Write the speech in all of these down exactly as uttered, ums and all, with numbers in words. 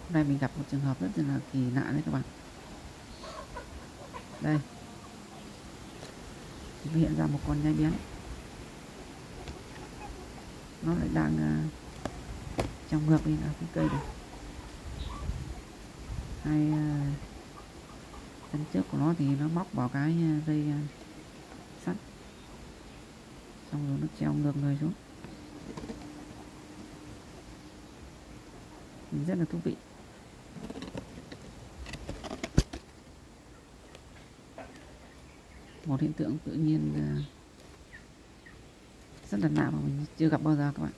Hôm nay mình gặp một trường hợp rất là kỳ lạ đấy các bạn. Đây, thì hiện ra một con nhái bén. Nó lại đang uh, treo ngược lên ở cái cây này. Hai uh, chân trước của nó thì nó móc vào cái uh, dây uh, sắt, xong rồi nó treo ngược người xuống. Rất là thú vị. Một hiện tượng tự nhiên uh, rất là lạ mà mình chưa gặp bao giờ các bạn.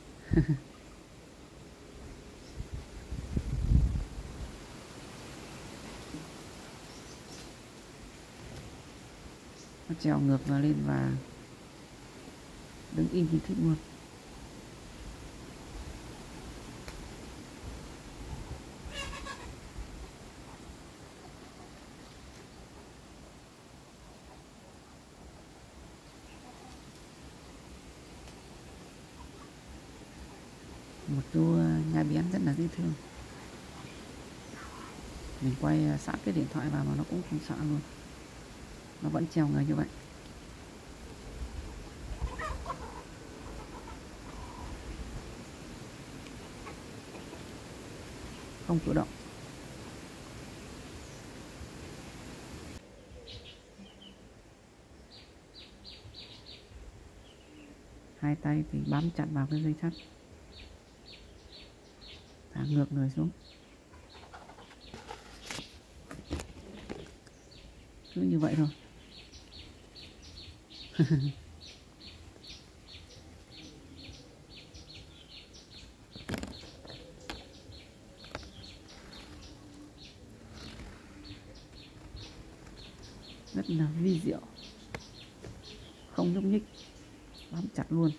Nó treo ngược vào lên và đứng im như thích luôn. Một chú nhái bén rất là dễ thương. Mình quay sát cái điện thoại vào mà nó cũng không sợ luôn, nó vẫn treo người như vậy. Không cử động. Hai tay thì bám chặt vào cái dây sắt, thả ngược người xuống. Cứ như vậy thôi. Rất là vi diệu, không nhúc nhích, bám chặt luôn.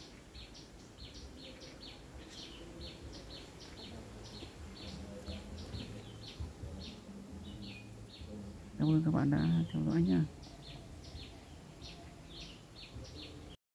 Cảm ơn các bạn đã theo dõi nha.